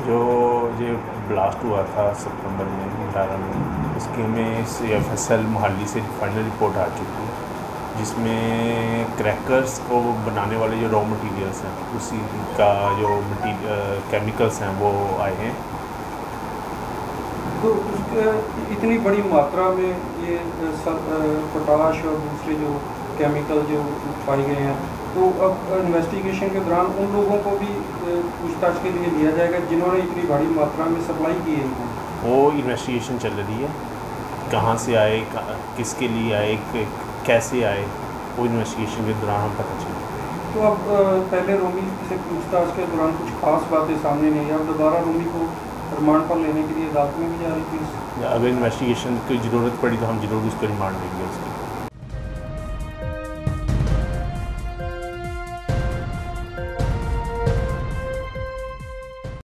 जो ये ब्लास्ट हुआ था सितंबर में 18 में, उसके में CFSL मोहाली से फाइनल रिपोर्ट आ चुकी है, जिसमें क्रैकर्स को बनाने वाले जो रॉ मटेरियल्स हैं उसी का जो केमिकल्स हैं वो आए हैं। तो उसके इतनी बड़ी मात्रा में ये सब पोटाश और दूसरे जो केमिकल जो पाए गए हैं, तो अब इन्वेस्टिगेशन के दौरान उन लोगों को भी पूछताछ के लिए लिया जाएगा जिन्होंने इतनी बड़ी मात्रा में सप्लाई की है। वो इन्वेस्टिगेशन चल रही है, कहाँ से आए, किसके लिए आए, कैसे आए, वो इन्वेस्टिगेशन के दौरान हम पता चलेगा। तो अब पहले रोमी से पूछताछ के दौरान कुछ खास बातें सामने नहीं आई, अब दोबारा रोमी को रिमांड पर लेने के लिए अदालत में भी जा रही थी। अगर इन्वेस्टिगेशन की ज़रूरत पड़ी तो हम ज़रूर उसको रिमांड देंगे उसकी।